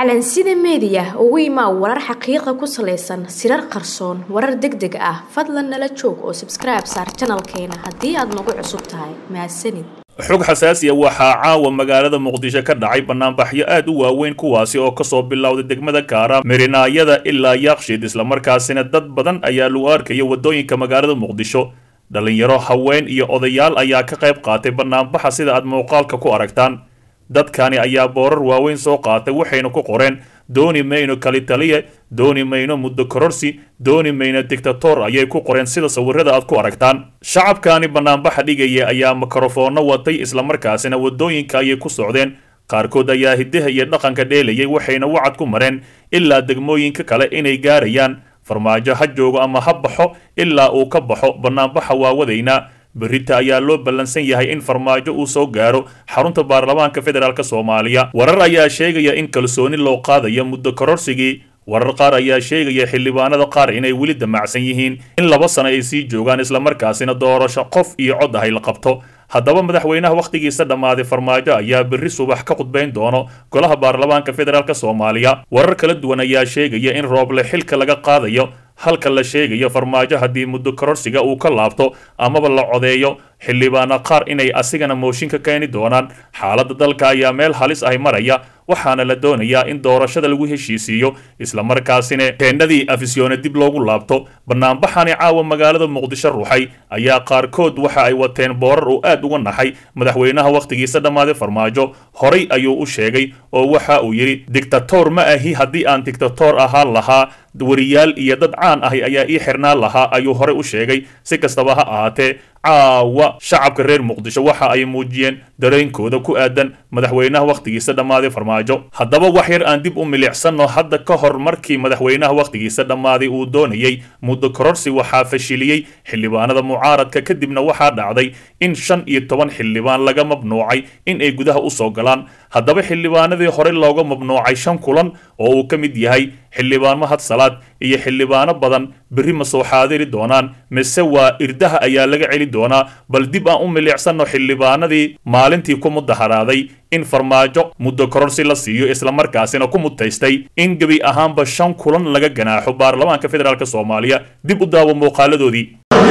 calansida media ugu imaa warar xaqiiqo ku saleysan sirar qarsoon warar degdeg ah fadlan nala joog oo subscribe saar channelkeena haddii aad nagu cusub tahay mahadsanid xog xasaasi ah waxaa caawa magaalada muqdisho ka dhacay banaanbaxyo aad u waaweyn kuwaasi oo kasoo bilowday degmada kaara mirinaayada ilaa yaaqshiid isla markaasina dad badan ayaa lagu arkaya wadooyinka magaalada muqdisho dhalinyaro haween iyo odayaal ayaa ka qayb qaatay banaanbaxa sida aad muuqaalka ku aragtaan dadkani ayaa boorar waaweyn soo qaatay waxayna ku qoreen dooni mayno kalitaliye dooni mayno muddo kororsi dooni mayno dictator ayay ku qoreen sida sawirada aad ku aragtaan shacabkani banaanbaxa dhigaya ayaa mikrofoono watay isla markaasina wadooyinka ayay ku socdeen qaarkood ayaa hidaha iyo dhaqanka dheelayay waxayna wacad ku mareen ilaa degmooyinka kale inay gaarayaan farmaajo ha joogo ama ha baxo ilaa uu ka baxo banaanbaxa waawadayna berita ayaa loo ballansan yahay in farmaajo uu soo gaaro xarunta baarlamaanka federaalk Soomaaliya warar ayaa sheegaya in kalsooni loo qaadayo muddo kororsigii warar qaar ayaa sheegaya xildhibaanada qaar inay weli damacsan yihiin in 2 sano ay sii joogaan isla markaasina doorasho qof iyo cod ah la qabto haddaba madaxweynaha waqtigiisa dhamaaday farmaajo ayaa berri subax ka khudbayn doono golaha baarlamaanka federaalk Soomaaliya warar kala duwan ayaa sheegaya in rooble xilka laga qaadayo halka la sheegayo farmaajo haddii muddo kororsiga uu ka laabto amaba la codeeyo xildhibaana qaar inay asigana mooshin ka keeni doonaan xaaladda dalka ayaa meel halis ah maraya waxaana la doonayaa in doorashada lagu heshiisiiyo isla markaasina teendadii afisyoona dib loogu laabto banaanbaxani caawa magaalada muqdisho ruuxay ayaa qaarkood waxa ay wateen boorar uu aad uga naxay madaxweynaha waqtigiisa dhammaaday farmaajo horay ayuu u sheegay oo waxa uu yidhi dictator ma ahi haddii aan dictator ahaan lahaa wariyaal iyo dad caan ah ayaa ii xirnaan lahaa ayuu horay u sheegay si kastaba ha ahaatee caawa shacabka reer muqdisho waxa ay muujiyeen dareenkooda ku aadan madaxweynaha waqtigiisa dhammaaday farmaajo haddaba wax yar aan dib u milicsano hadda ka hor markii madaxweynaha waqtigiisa dhammaaday uu doonayay muddo kororsi waxaa fashiliyey xildhibaanada mucaaradka kadibna waxaa dhacday in 15 xildhibaan laga mamnuucay in ay gudaha u soo galaan haddaba xildhibaanadii hore looga mamnuucay 5 kulan oo uu ka mid yahay xildhibaan mahad salaad iyo xildhibaano badan berri ma soo xaadiri doonaan mise waa irdaha ayaa laga celi doonaa bal dib aan u milicsano xildhibaanadii maalintii ku mudaharaaday in farmaajo muddo kororsi la siiyo isla markaasina ku mutaystay in gebi ahaanba 5 kulan laga ganaaxo baarlamaanka federaalk Soomaaliya dib u daawo muuqaaladoodii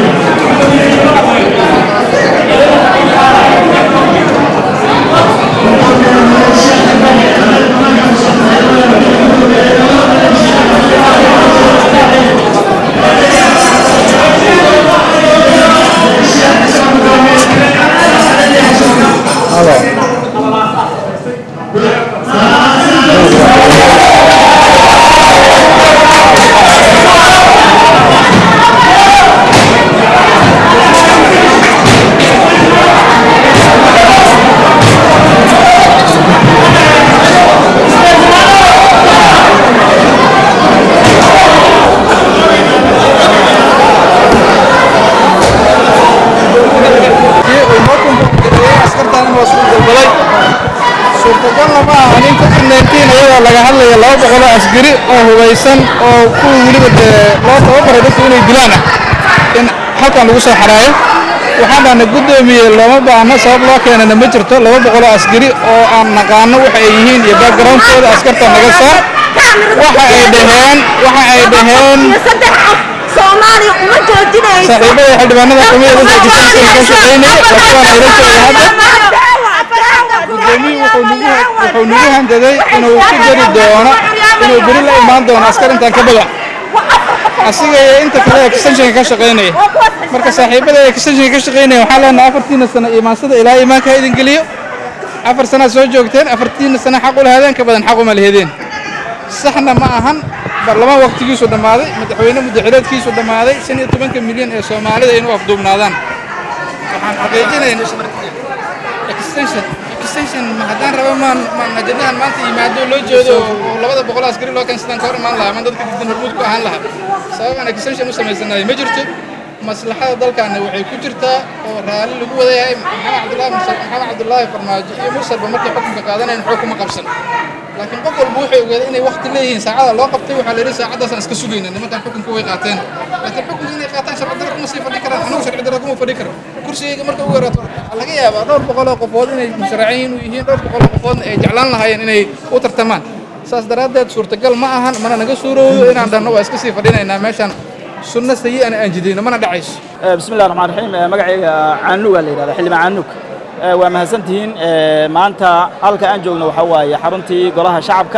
laga hadlayo 200 askari oo hubeysan oo ku waliba loo tababaray dadku inay dilaan in halkan lagu soo xaraayo waxaana gudoomiye lama baahna sabab loo keenana ma jirto 200 askari oo aan naqaano waxa ay yihiin iyo background-kooda askarta naga saar waxa ay dhaheen Soomaali uma joojinayso saaxiibada xildhibaanada kamid ah dadka ka shaqeynaya waxaan ay la gudoomiye wuxuu nagu handaday inuu ku jari doono inuu beri la imaan doono askar intaan ka badan asiga inta kale extension ka shaqeynaya marka saaxiibada extension ka shaqeynaya waxa la leenahay 4 sano iimaansada ilaa iimaanka idin geliyo 4 sano soo joogteen 4 sano xaq u lahaadeen ka badan xaq uma leedeen saxna ma ahan barlamaan waqtigiisu dhamaaday madaxweyne muddaxileedkiisu dhamaaday 15 milyan ee Soomaalida inuu afduubnaadaan waxaan xaqiijinaynaa extension ma hadaan rabo ma najadahan maanta yimaado loo jeedo 200 askari loo keensadaan ka hor imaan lahaa man dadka diidan hormuud ku ahaan lahaa sabab aan extension u sameysanahay ma jirto maslaxada dalkaana waxay ku jirtaa oo raali lagu wadayahay maxamed cabdullaahi farmaajo iyo mursalba markay xukunka qaadanayeen xukuma qabsan laakiin qof walba wuxuu ogaaday inay waqti leeyihiin saacada loo qabtay waxa la yiri saacadaas iska sugayna nimankan xukunka way qaateen laakiin xukunka inay qaataan sharci darro kuma sii fadhi karaan anigu sharci darro kuma fadhi karo kursiga marka ugu yaraato laga yaabaa dhowr boqol oo qofood inay musharaciin u yihiin dhowr boqol oo qofood ay jeclaan lahaayeen inay u tartamaan saas daraaddeed suurtagal ma ahan mana naga suurooyo inaan dhahno waa iska sii fadhinaynaa meeshan sunno sayi aan jidayno mana dhacayso. bismillahi raxmaani raxiim magacayga caanuga la yidhahda xildhibaan caanug waa mahadsantihiin maanta halka aan joogno waxaa waaye xaruntii golaha shacabka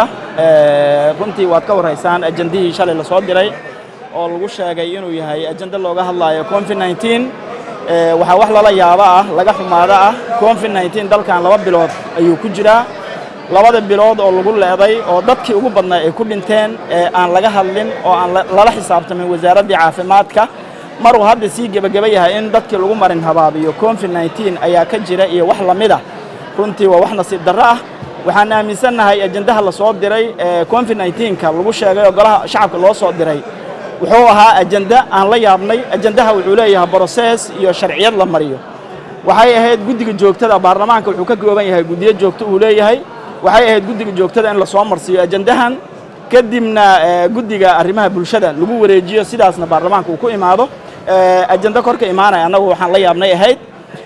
runtii waad ka warhaysaan ajandihii shalay la soo diray oo lagu sheegay inuu yahay ajanda looga hadlaayo COVID-19 waxaa wax lala yaabo ah laga xumaado ah COVID-19 dalkan 2 bilood ayuu ku jiraa 2 bilood oo lagu leeday oo dadkii ugu badnaa ay ku dhinteen aan laga hadlin oo aan lala xisaabtamin wasaaradda caafimaadka maruu hadda sii gabagaba yahay in dadkii lagu marin habaabiyo COVID-19 ayaa ka jira iyo wax lamid ah runtii waa wax nasiib darro ah waxaan aaminsanahay ajandaha la soo diray COVID-19ka lagu sheegay oo golaha shacabka loo soo diray wuxuu ahaa ajanda aan la yaabnay ajandaha wuxuu leeyahay process iyo sharciyad la mariyo waxay ahayd guddiga joogtada baarlamaanka wuxuu ka kooban yahay guddiyo joogto uu leeyahay waxay ahayd guddiga joogtada in la soo marsiyo ajandahan kadibna guddiga arrimaha bulshada lagu wareejiyo sidaasna baarlamaanka uu ku imaado ajanda korka imaanay annagu waxaan la yaabnay ahayd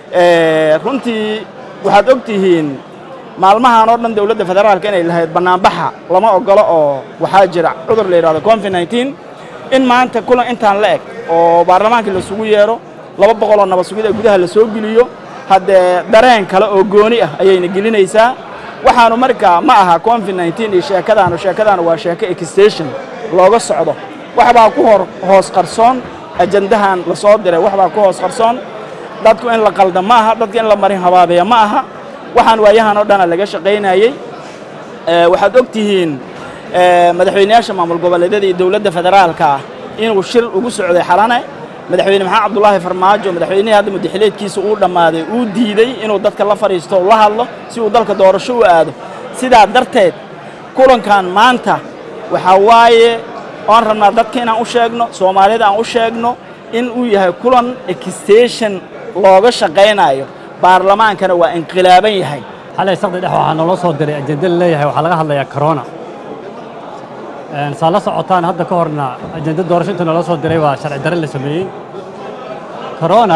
runtii waxaad ogtihiin maalmahan oo dhan dawladda federaalka inay lahayd banaanbaxa lama ogolo oo waxaa jira cudur la yiraahdo COVID-19 in maanta kulan intaan la eg oo baarlamaanka la sugu yeero 200 oo nabad sugida gudaha la soo geliyo hadde dareen kale oo gooni ah ayayna gelinaysaa waxaanu markaa ma aha COVID-19 iyo sheekadaanu waa sheeko extension looga socdo waxbaa ku hoos qarsoon ajandahan la soo diray waxbaa ku hoos qarsoon dadku in la qalda ma aha dadku in la marin habaabeeya ma aha waxaan waayahan oo dhan laga shaqeynayay waxaad ogtihiin madaxweynayaasha maamul goboleedyada iyo dawladda federaalka ah inuu shir ugu socday xalane madaxweyne maxamed cabdullaahi farmaajo madaxweynaha hadda madaxleedkiisa uu dhamaaday uu diiday inuu dadka la fariisto oo la hadlo si uu dalka doorasho u aado sidaa darteed kulankan maanta waxa waaye aan rabnaa dadka inaan u sheegno Soomaalida aan u sheegno in uu yahay kulan extension looga shaqeynayo baarlamaankana waa inqilaaban yahay xalay saqdi dhex waxaa noo soo diray ajanda leeyahay waxa laga hadlayaa corona saala socotaan hadda ka horna ajanda doorasho inta noo soo diray waa sharci darro la sameeyay corona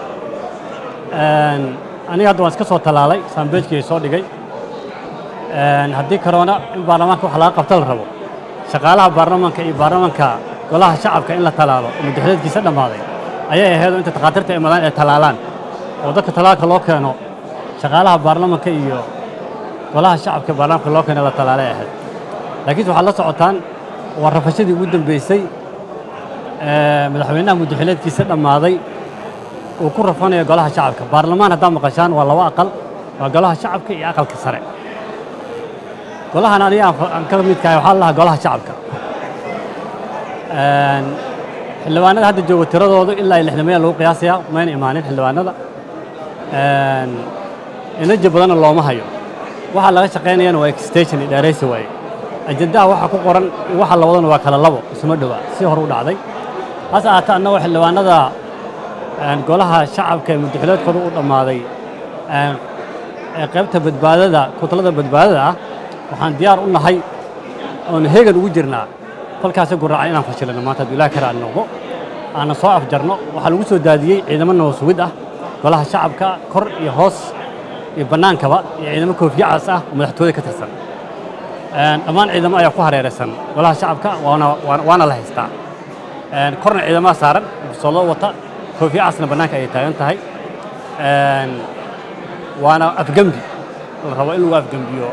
aniga hadda waan iska soo talaalay saambeejkii soo dhigay haddii corona in baarlamaanka wax laga qabto la rabo shaqaalaha baarlamaanka iyo baarlamaanka golaha shacabka in la talaalo oo madaxweynkiisa dhamaaday ayay ahayd inta takhaatiirta imadaan ay talaalaan oo dadka talaalka loo keeno shaqaalaha baarlamaanka iyo golaha shacabka baarlamaanka loo keeno la talaalay ahayd laakiin waxa la socotaan waa rafashadii ugu dambeysay madaxweynaha madaxweynkiisa dhamaaday oo ku rafanayo golaha shacabka baarlamaan hadda maqashaan waa 2 aqal waa golaha shacabka iyo aqalka sare golahan aniga aan ka mid kahay waxa la golaha shacabka xildhibaanada hadda jooga tiradoodu ilaa 60 lagu qiyaasaya ma imaanin xildhibaanada inaja badan looma hayo waxa laga shaqeynayana waa extension dheeraysi way ajandaha waxa ku qoran waxa la wadana waa kala labo isma dhawa si hor u dhacday hasa aata annagu xildhibaanada golaha shacabka ee madaxweynaha u dhamaaday qaybta badbaadada kutalada badbaadada ah waxaan diyaar u nahay oo heegan ugu jirnaa kolkaas guraaca inaan fashilno maanta Ilaahay ka noqdo aan soo afjarno waxa lagu soo daadiyay ciidamada nabad ah golaha shacabka kor iyo hoos iyo banaankaba iyo ciidamada koofiyad ah oo madaxtooyada ka tirsan dhammaan ciidamada ayaa ku hareeraysan golaha shacabka waana la haystaa korna ciidamada saaran soo loo wata koofiyadna banaanka ay taagan tahay waana afgambi la rabo in lagu afgambiyo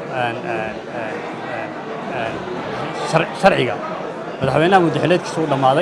sharciga madaxweynaha madaxleedkiisa uu dhamaaday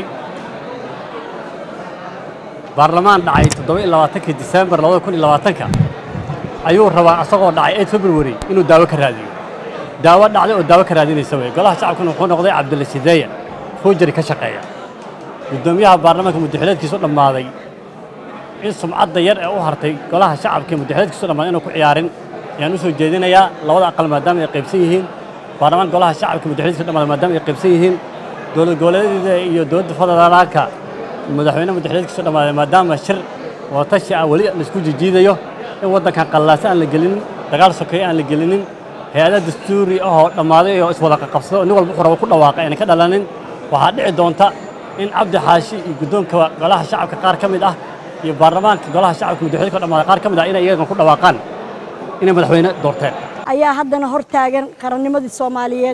baarlamaan dhacay 27 December 2020 ayuu rabaa asagoo dhacay 8 February inuu daawo ka raadiyo daawo dhacday oo daawo ka raadinaysa way golaha shacabka wuxuu noqday Cabdulla Sideeya foojari ka shaqeeya gudoomiyaha baarlamaanka madaxleedkiisa dhamaaday in sumcadda yar ee u hartay golaha shacabka madaxleedkiisa dhamaaday inuu ku ciyaarin yaan u soo jeedinayaa 2 aqal maadaama ay qaybsan yihiin baarlamaanka golaha shacabka madaxleedkiisa dhamaaday maadaama ay qaybsan yihiin dowlad goboleedyada iyo dowladda federaalka madaxweynaha madaxleedkiisa dhamaaday maadaama shir watashi wali la isku jiidayo in wadanka qallaas aan la gelin dagaal sokeey aan la gelinin hay'adaha dastuuri oo dhamaaday oo iswada qabsado nin walba wuxuu ku dhawaaqay in ka dhalanin waxa dhici doonta in Cabdi Xaashi iyo gudoonka golaha shacabka qaar kamid ah iyo baarlamaanka golaha shacabka madaxweynaha dhamaaday qaar kamid ah inay iyaga ku dhawaaqaan inay madaxweyne doorteen ayaa haddana hor taagan qarannimadii Soomaaliyeed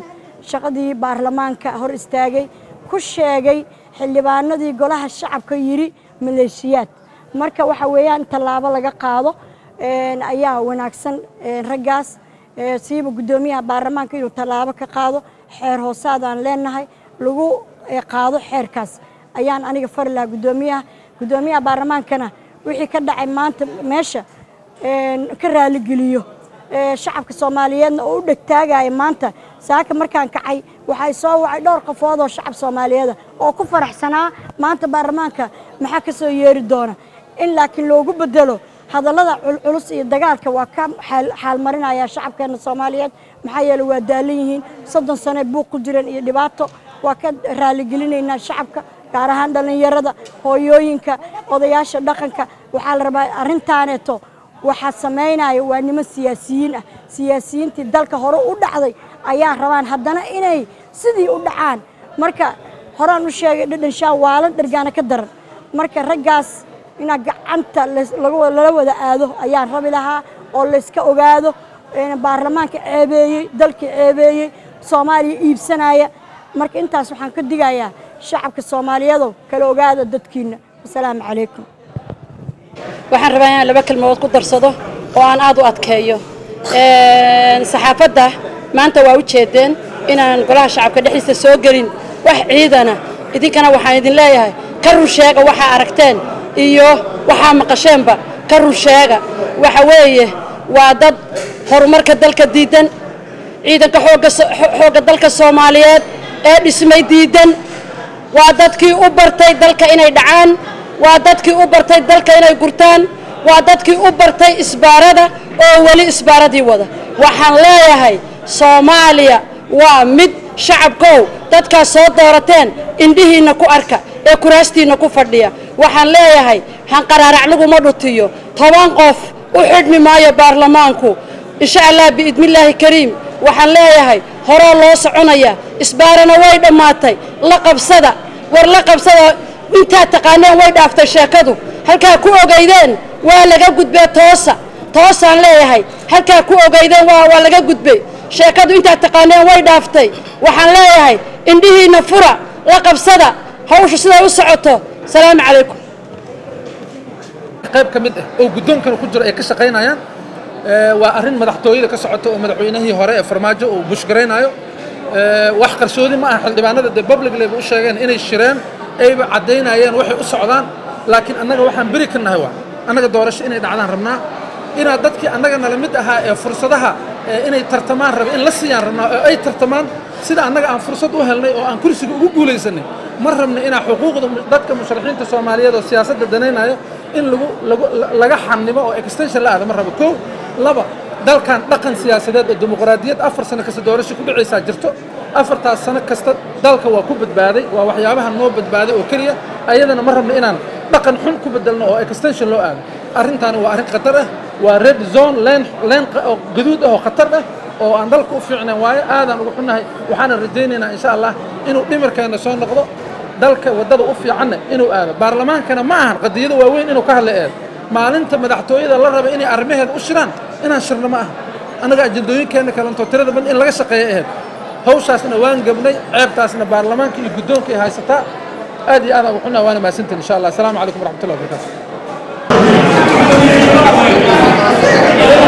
shaqadii baarlamaanka hor istaagay ku sheegay xildhibaanadii golaha shacabka yiri maleeshiyaad marka waxa weeyaan tallaabo laga qaado ayaa wanaagsan raggaas siiba gudoomiyaha baarlamaanka inuu tallaabo ka qaado xeer hoosaadaan leenahay lagu qaado xeerkaas ayaan aniga fari lahaa gudoomiyaha baarlamaankana wixii ka dhacay maanta meesha ka raaligeliyo shacabka Soomaaliyeedna oo u dhagtaagay maanta saaka markaan kacay waxay soo wacay dhowr qofood oo shacab Soomaaliyeed oo ku faraxsanaa maanta baarlamaanka maxaa ka soo yeeri doona in laakiin loogu bedelo hadallada culus iyo dagaalka waa ka xaal marinaya shacabkeena Soomaaliyeed maxaa yeelay waa daalan yihiin 30 sano buuq ku jireen iyo dhibaato waa ka raaligelinaynaa shacabka gaar ahaan dhalinyarada hooyooyinka odayaasha dhaqanka waxaa la rabaa arintaaneeto waxaa sameynaya waa niman siyaasiyiin ah siyaasiyiintii dalka hore u dhacday ayaa rabaan haddana inay sidii u dhacaan marka horaan u sheegay dhadhanshaa waalan dhargaana ka daran marka raggaas ina gacanta lala wada aado ayaan rabi lahaa oo la iska ogaado baarlamaanka ceebeeyey dalka ceebeeyey Soomaaliya iibsanaya marka intaas waxaan ka digayaa shacabka Soomaaliyeed kala ogaada dadkiina assalaamu calaykum waxaan rabaa inaan laba kalmood ku darsado oo aan aad u adkeeyo saxaafadda maanta waa u jeedeen inaan golaha shacabka dhexdiisa soo gelin wax ciidana idinkana waxaan idin leeyahay ka run sheega waxa aragteen iyo waxa maqasheenba ka run sheega waxa weeye waa dad horumarka dalka diidan ciidanka xooga dalka Soomaaliyeed ee dhismay diidan waa dadkii u bartay dalka inay dhacaan waa dadkii u bartay dalka inay gurtaan waa dadkii u bartay isbaarada oo wali isbaaradii wada waxaan leeyahay Soomaaliya waa mid shacabkow dadka soo doorateen indhihiina ku arka ee kuraastiina ku fadhiya waxaan leeyahay han qaraarac lagu ma dhutiyo 10 qof u xidhmi maayo baarlamaanku insha Allah biidmillaahi kariim waxaan leeyahay hore loo soconaya isbaarana way dhamaatay la qabsada war la qabsada inta taqaaneen way dhaaftay sheekadu halka ku ogeydeen waa laga gudbay toosaan leeyahay halka ku ogeydeen waa laga gudbay sheekadu inta taqaaneen way dhaaftay waxaan leeyahay indhihiina fura la qabsada hawsha sida u socoto salaam calaykum qayb kamid ah oo gudoonkan ku jiro ay ka shaqeynayaan waa arrin madaxtooyada ka socoto oo madaxweynihii hore ee farmaajo uu bushgareynayo wax qarsoodi ma aha xildhibaanada public level u sheegeen inay shireen ayba cadeynayeen waxay u socdaan laakiin annaga waxaan bari ka nahay waa annaga doorasho inay dhacdaan rabnaa ina dadkii annaga nala mid ahaa ee fursadaha inay tartamaan raba in la siiyaan rabnaa oo ay tartamaan sida annaga aan fursad u helnay oo aan kursiga ugu guulaysanay ma rabna ina xuquuqda dadka musharaxiinta Soomaaliyeed oo siyaasadda danaynayo in laga xannimo oo extension la aado ma rabo koow laba dalkan dhaqan siyaasadeed oo dimuqraadiyad 4 sano kasta doorasho ku dhacaysa jirto 4 sano kasta dalka waa ku badbaaday waa waxyaabaha noo badbaaday oo kaliya ayadana ma rabna inaan dhaqan xun ku bedelno oo extension loo aado arrintan waa arrin khatar ah waa red zone lane gaduud ah oo khatar ah oo aan dalka u fiicnaan waayo aadan ugu xunahay waxaan rajaynaynaa insha Allah inuu dhimirkeena soo noqdo dalka wadada u fiicanna inuu aado baarlamaankana ma ahan qadiyada waaweyn inuu ka hadlo maalinta madaxtooyada la raba inay arrimaheeda u shiraan inaan shirno ma aha anaga ajandooyinkeena kala tirada badan in laga shaqeeyo hawshaasna waan gabnay ceebtaasna baarlamaanka iyo gudoonka ay haysataa aad iyo aad ugu xunahay waana maasantiin insha Allah assalaamu calaykum waraxmatullaahi wabarakaatuh